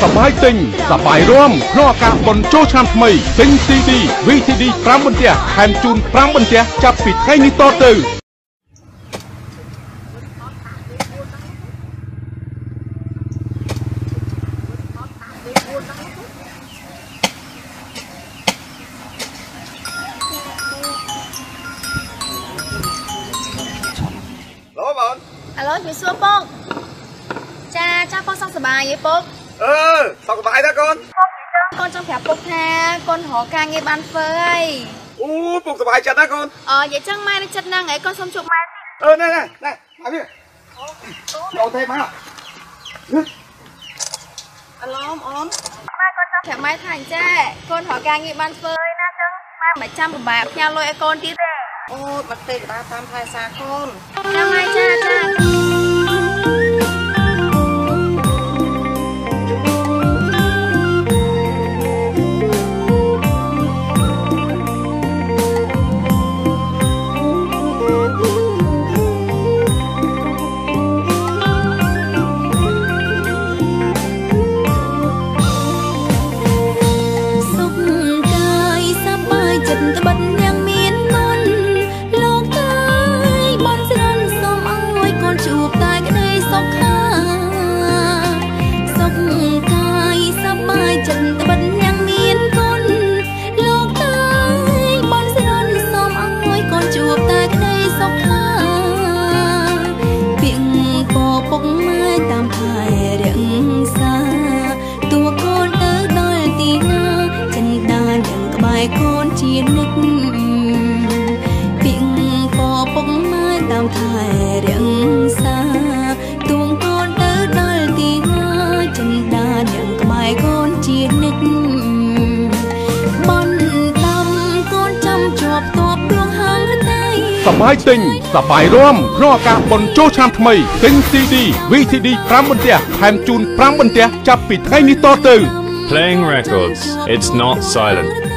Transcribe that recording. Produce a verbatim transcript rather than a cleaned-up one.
សប្បាយទិញសប្បាយរួមក្នុងឱកាសបុណ្យចូលឆ្នាំថ្មីទិញ ซี ดี វី ที ดี ប្រាំបន្ទះថែមជូនប្រាំបន្ទះចាប់ពីថ្ងៃនេះតទៅអាឡូជួយសួរពុកចាចាពុកសុខសប្បាយទេពុកអឺសុខសប្បាយណាកូនកូនចង់ប្រាប់ពុកថាកូនរកការងារបានធ្វើហើយអូពុកសប្បាយចិត្តណាកូនអឺនិយាយចឹងម៉ែនឹងចិត្តហ្នឹងហើយកូនសុំជួបម៉ែតិចអឺណែណែណែមកនេះចូលទេមកអាឡូមអូនម៉ែកូនចង់ប្រាប់ម៉ែថាអញ្ចេះកូនរកការងារបានធ្វើហើយណាចឹងម៉ែមិនចាំពិបាកផ្ញើលុយឲ្យកូនទៀតទេអូបាត់ទេកតាតាមថែសាកូនចាំម៉ែចាចាសប្បាយទិញសប្បាយរួមក្នុងឱកាសបុណ្យចូលឆ្នាំថ្មីទិញ ซี ดี វី ที ดี ប្រាំបន្ទះថែមជូនប្រាំបន្ទះចាប់ពីថ្ងៃនេះតទៅ Playing records, it's not silent.